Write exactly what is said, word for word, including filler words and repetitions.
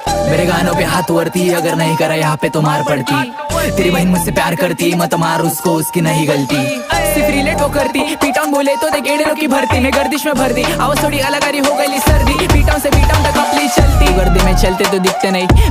मेरे गानों पे हाथ वरती, अगर नहीं करा यहाँ पे तो मार पड़ती। तेरी बहन मुझसे प्यार करती, मत मार उसको, उसकी नहीं गलती। सिर्फ रिलेट वो करती, पीटाउन बोले तो दे गेड़े की भरती। मैं गर्दिश में भर दी, आवाज थोड़ी अलग आ रही हो गई सर्दी। पीटाउन से पीटाउन तक अपनी चलती, गर्दी में चलते तो दिखते नहीं,